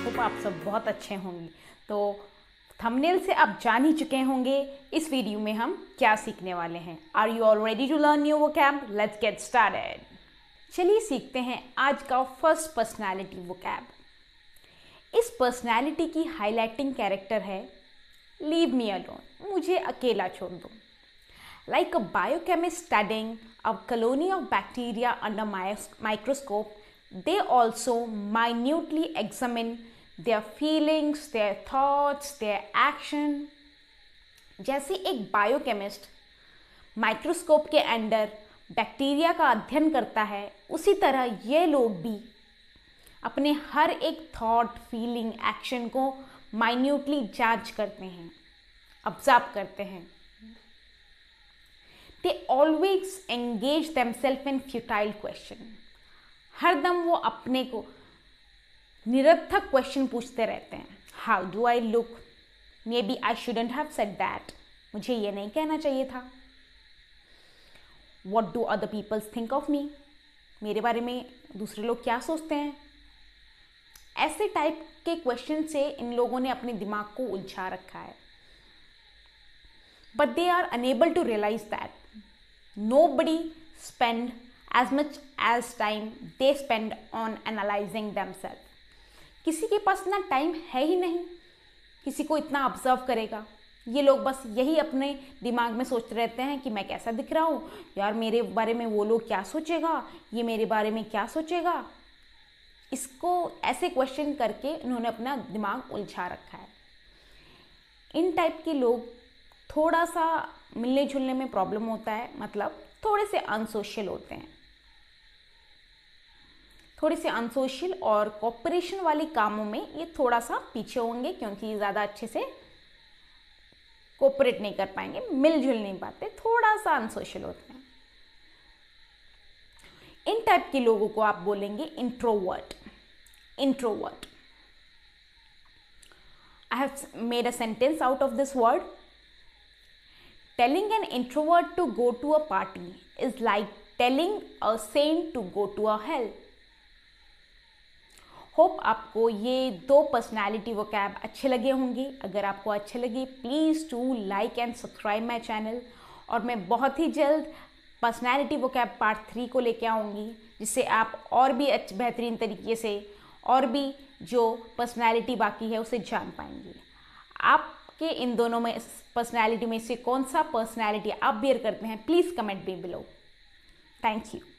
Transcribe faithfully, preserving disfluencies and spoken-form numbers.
Hope आप सब बहुत अच्छे होंगे। तो थंबनेल से आप जान ही चुके होंगे इस वीडियो में हम क्या सीखने वाले हैं। Are you all ready to learn new vocab? Let's get started. चलिए सीखते हैं आज का फर्स्ट पर्सनैलिटी वोकैब। इस पर्सनैलिटी की हाईलाइटिंग कैरेक्टर है लीव मी अलोन, मुझे अकेला छोड़ दो। Like a biochemist studying a colony of bacteria under microscope, they also minutely examine their feelings, their thoughts, their action. जैसे एक बायोकेमिस्ट माइक्रोस्कोप के अंदर बैक्टीरिया का अध्ययन करता है, उसी तरह ये लोग भी अपने हर एक थॉट, फीलिंग, एक्शन को माइन्यूटली जांच करते हैं, ऑब्जर्व करते हैं। They always engage themselves in futile question. हर दम वो अपने को निरर्थक क्वेश्चन पूछते रहते हैं। How do I look? Maybe I shouldn't have said that. मुझे ये नहीं कहना चाहिए था। What do other people think of me? मेरे बारे में दूसरे लोग क्या सोचते हैं? ऐसे टाइप के क्वेश्चन से इन लोगों ने अपने दिमाग को उलझा रखा है। But they are unable to realize that nobody spend as much as time they spend on analyzing themselves. किसी के पास इतना टाइम है ही नहीं किसी को इतना ऑब्जर्व करेगा। ये लोग बस यही अपने दिमाग में सोचते रहते हैं कि मैं कैसा दिख रहा हूँ, यार मेरे बारे में वो लोग क्या सोचेगा, ये मेरे बारे में क्या सोचेगा। इसको ऐसे क्वेश्चन करके इन्होंने अपना दिमाग उलझा रखा है। इन टाइप के लोग थोड़ा सा मिलने जुलने में प्रॉब्लम होता है, मतलब थोड़े से अनसोशल होते हैं, थोड़े से अनसोशल और कोऑपरेशन वाले कामों में ये थोड़ा सा पीछे होंगे, क्योंकि ज़्यादा अच्छे से कोऑपरेट नहीं कर पाएंगे, मिलजुल नहीं पाते, थोड़ा सा अनसोशल होते हैं। इन टाइप के लोगों को आप बोलेंगे introvert. Introvert. I have made a sentence out of this word. Telling an introvert to go to a party is like telling a saint to go to a hell. Hope आपको ये दो personality vocab अच्छे लगे होंगे। अगर आपको अच्छे लगे please to like and subscribe my channel. और मैं बहुत ही जल्द पर्सनैलिटी वोकैब पार्ट थ्री को लेके आऊँगी, जिससे आप और भी अच्छे बेहतरीन तरीके से और भी जो पर्सनैलिटी बाकी है उसे जान पाएंगे। आप कि इन दोनों में पर्सनैलिटी में से कौन सा पर्सनैलिटी आप बेयर करते हैं, please comment be below. Thank you.